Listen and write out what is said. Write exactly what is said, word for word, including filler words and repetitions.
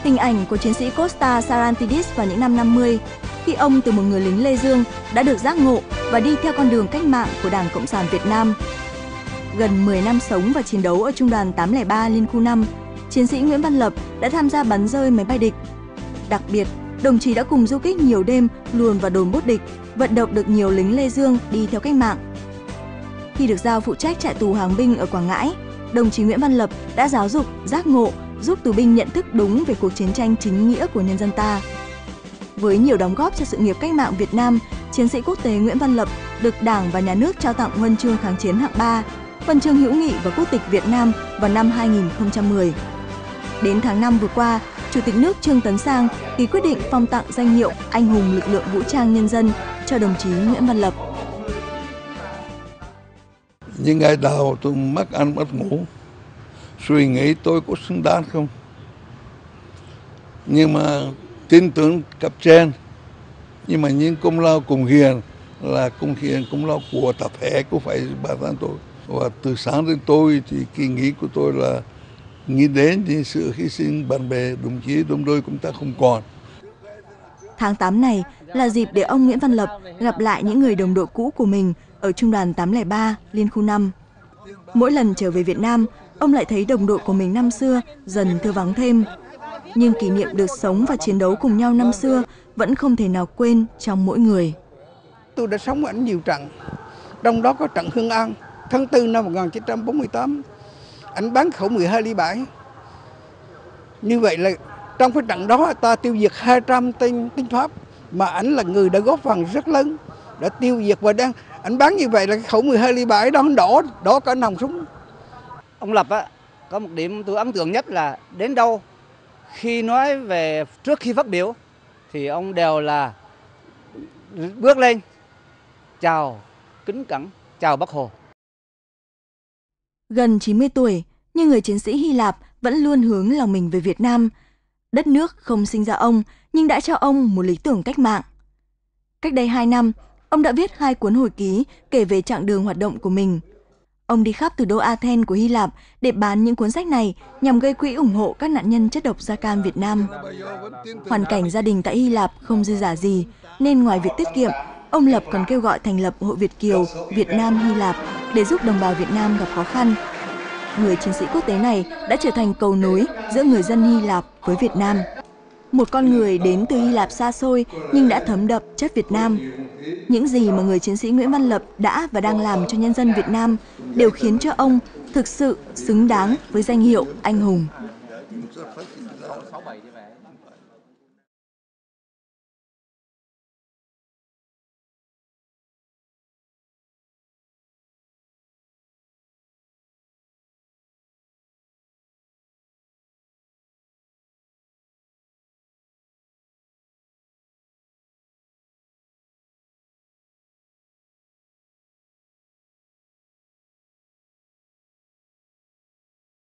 Hình ảnh của chiến sĩ Costa Sarantidis vào những năm năm mươi, khi ông từ một người lính Lê Dương đã được giác ngộ và đi theo con đường cách mạng của Đảng Cộng sản Việt Nam. Gần mười năm sống và chiến đấu ở Trung đoàn tám không ba Liên khu năm, chiến sĩ Nguyễn Văn Lập đã tham gia bắn rơi máy bay địch. Đặc biệt, đồng chí đã cùng du kích nhiều đêm luồn vào đồn bốt địch, vận động được nhiều lính Lê Dương đi theo cách mạng. Khi được giao phụ trách trại tù Hàng Binh ở Quảng Ngãi, đồng chí Nguyễn Văn Lập đã giáo dục, giác ngộ, giúp tù binh nhận thức đúng về cuộc chiến tranh chính nghĩa của nhân dân ta. Với nhiều đóng góp cho sự nghiệp cách mạng Việt Nam, chiến sĩ quốc tế Nguyễn Văn Lập được Đảng và Nhà nước trao tặng huân chương kháng chiến hạng ba, huân chương hữu nghị và quốc tịch Việt Nam vào năm hai nghìn không trăm mười. Đến tháng năm vừa qua, Chủ tịch nước Trương Tấn Sang ký quyết định phong tặng danh hiệu Anh hùng lực lượng vũ trang nhân dân cho đồng chí Nguyễn Văn Lập. Những ngày đầu tôi mất ăn mất ngủ, suy nghĩ tôi có xứng đáng không? Nhưng mà tin tưởng cấp trên, nhưng mà những công lao cùng hiền là công hiền công lao của tập thể, không phải bản thân tôi. Và từ sáng đến tôi thì kỳ nghĩ của tôi là nghĩ đến những sự hy sinh bạn bè, đồng chí, đồng đội chúng ta không còn. Tháng tám này là dịp để ông Nguyễn Văn Lập gặp lại những người đồng đội cũ của mình ở Trung đoàn tám không ba Liên khu năm. Mỗi lần trở về Việt Nam, ông lại thấy đồng đội của mình năm xưa dần thưa vắng thêm. Nhưng kỷ niệm được sống và chiến đấu cùng nhau năm xưa vẫn không thể nào quên trong mỗi người. Tôi đã sống ảnh nhiều trận, trong đó có trận Hưng An, tháng tư năm một nghìn chín trăm bốn mươi tám. Ảnh bắn khẩu mười hai ly bảy. Như vậy là trong cái trận đó ta tiêu diệt hai trăm tên tinh Pháp, mà ảnh là người đã góp phần rất lớn đã tiêu diệt, và đang ảnh bắn như vậy là cái khẩu mười hai ly bảy đó đỏ đỏ cả nòng súng. Ông Lập á, có một điểm tôi ấn tượng nhất là đến đâu khi nói về trước khi phát biểu thì ông đều là bước lên chào kính cẩn, chào Bác Hồ. Gần chín mươi tuổi, nhưng người chiến sĩ Hy Lạp vẫn luôn hướng lòng mình về Việt Nam. Đất nước không sinh ra ông, nhưng đã cho ông một lý tưởng cách mạng. Cách đây hai năm, ông đã viết hai cuốn hồi ký kể về chặng đường hoạt động của mình. Ông đi khắp thủ đô Athens của Hy Lạp để bán những cuốn sách này nhằm gây quỹ ủng hộ các nạn nhân chất độc da cam Việt Nam. Hoàn cảnh gia đình tại Hy Lạp không dư dả gì, nên ngoài việc tiết kiệm, ông Lập còn kêu gọi thành lập Hội Việt Kiều Việt Nam Hy Lạp để giúp đồng bào Việt Nam gặp khó khăn. Người chiến sĩ quốc tế này đã trở thành cầu nối giữa người dân Hy Lạp với Việt Nam. Một con người đến từ Hy Lạp xa xôi nhưng đã thấm đậm chất Việt Nam. Những gì mà người chiến sĩ Nguyễn Văn Lập đã và đang làm cho nhân dân Việt Nam đều khiến cho ông thực sự xứng đáng với danh hiệu anh hùng.